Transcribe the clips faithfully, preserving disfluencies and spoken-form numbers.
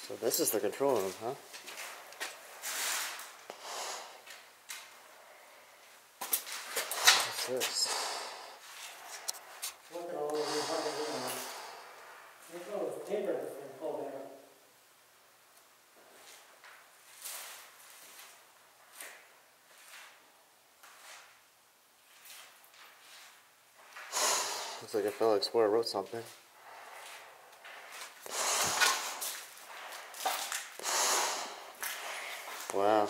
So this is the control room, huh? What's this? Look at all of these fucking windows. Look at all this paper that's been pulled out. Looks like a fellow explorer wrote something. Wow.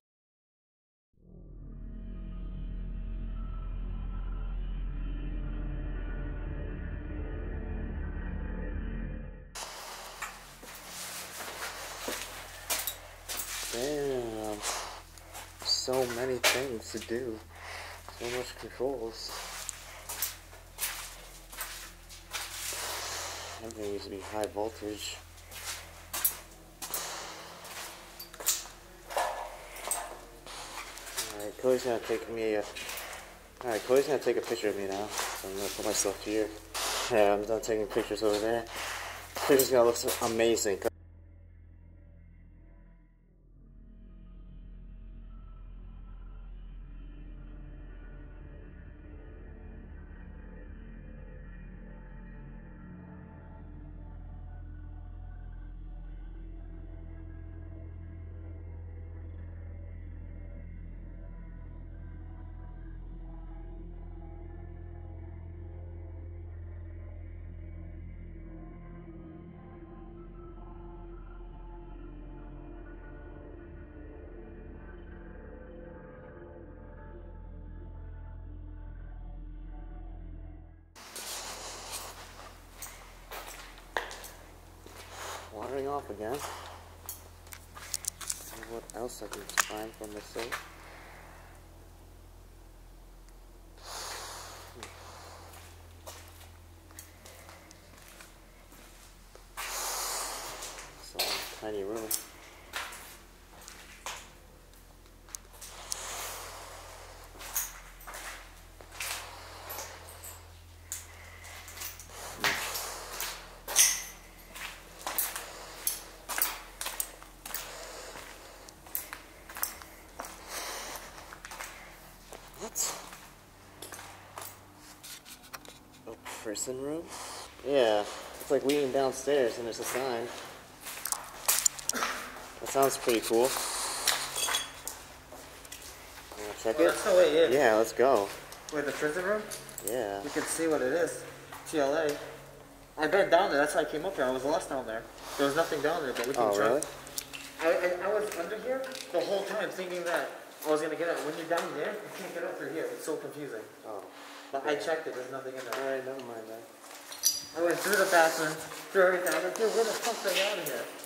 Damn. So many things to do. So much controls. Everything needs to be high voltage. Alright, Cody's gonna take me a... Alright, Cody's gonna take a picture of me now. So I'm gonna put myself here. Yeah, I'm done taking pictures over there. The picture's gonna look so amazing. Watering off again. What else I can find for myself? So tiny room. Oh, prison room? Yeah, it's like leading downstairs and there's a sign. That sounds pretty cool. Wanna check Well, it? that's the way in. Yeah, let's go. Wait, the prison room? Yeah. You can see what it is. T L A. I've been down there, that's why I came up here. I was lost down there. There was nothing down there, but we can Oh, try. really? I, I, I was under here the whole time thinking that I was gonna get out. When you're down there, you can't get up through here. It's so confusing. Oh. But I checked it, there's nothing in there. Alright, never mind then. I went through the bathroom, through everything. I was like, dude, where the fuck are they out of here?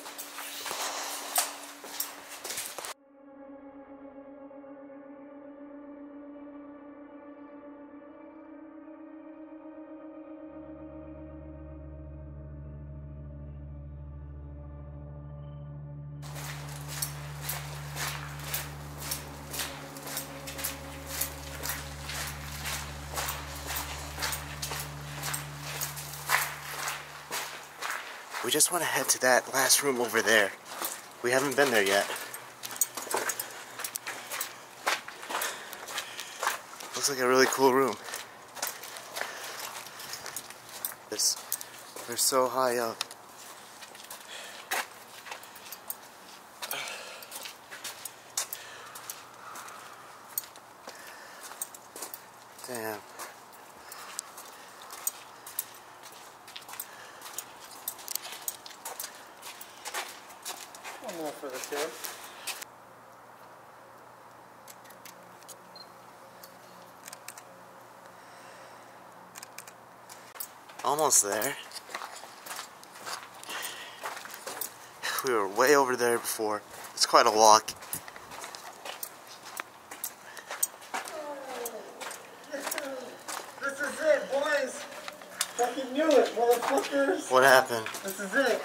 We just want to head to that last room over there. We haven't been there yet. Looks like a really cool room. This, they're so high up. Damn. One more for the two. Almost there. We were way over there before. It's quite a walk. This is it, boys! Fucking knew it, motherfuckers! What happened? This is it!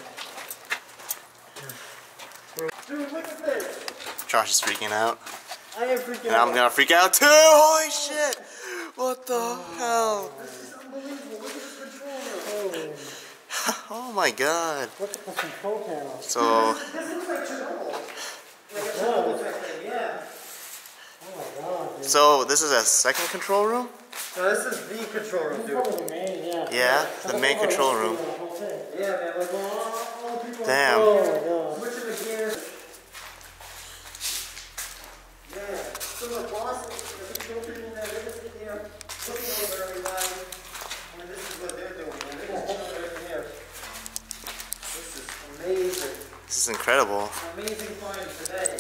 Dude, look at this! Josh is freaking out. I am freaking And out. I'm gonna freak out too! Holy shit! What the hell? This is unbelievable. Look at this controller. Oh. Oh my god. Look at the control panel. So, This looks like Chernobyl. Like a It Chernobyl does. type thing, yeah. Oh my god, dude. so this is a second control room? No, this is the control room, This is dude. probably the main, yeah. Yeah, So the look main how it control looks room. through the whole thing. Yeah, man, like all, all the people. Damn. Oh my god. Switching the gears. Yeah, so the boss, the control people there, they're just sitting here looking over everybody. I mean, this is what they're doing, man. They're just chilling right here. This is amazing. This is incredible. Amazing find today.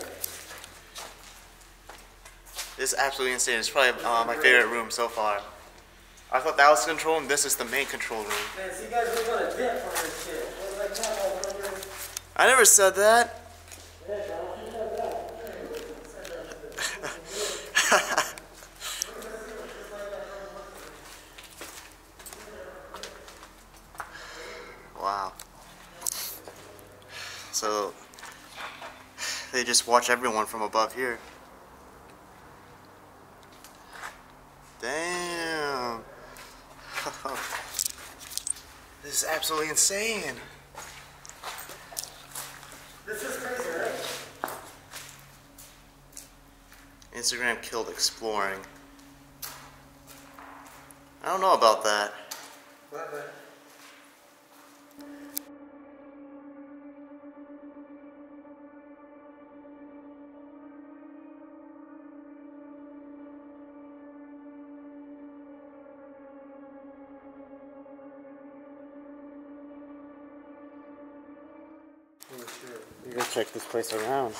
This is absolutely insane. It's probably uh, my favorite room so far. I thought that was the control room. This is the main control room. Man, see, you guys look on a dip on this shit. It was like that all over. I never said that. Wow. So they just watch everyone from above here. Damn. This is absolutely insane. This is crazy, right? Instagram killed exploring. I don't know about that. What, what? You gotta check this place around.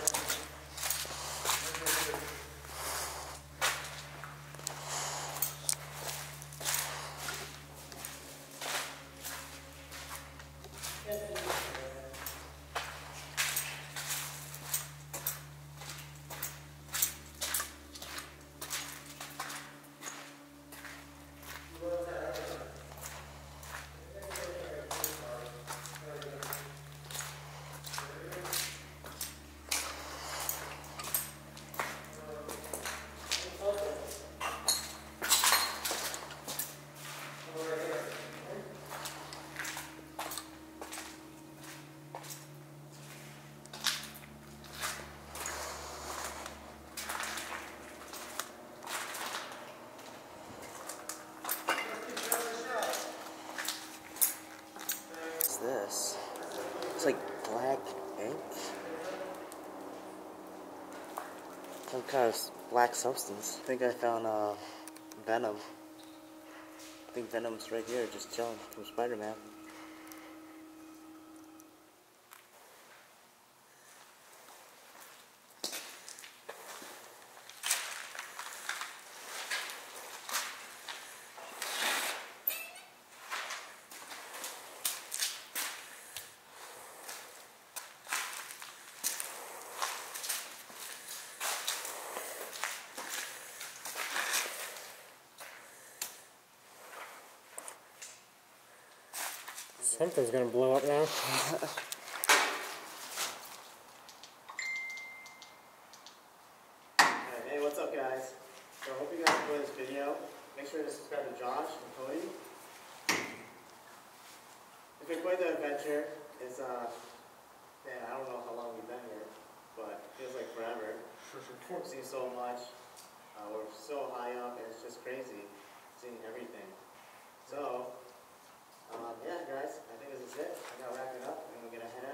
What's this? It's like black ink. Some kind of black substance. I think I found uh, Venom. I think Venom's right here, just chilling from Spider-Man. Something's gonna blow up now. Hey, what's up guys? So I hope you guys enjoyed this video. Make sure to subscribe to Josh and Cody. If you're quite the adventure, it's uh, man, I don't know how long we've been here, but it feels like forever. We've seen so much. Uh, we're so high up, and it's just crazy seeing everything. So, um, yeah, guys, I think this is it. I gotta wrap it up, and we'll get ahead.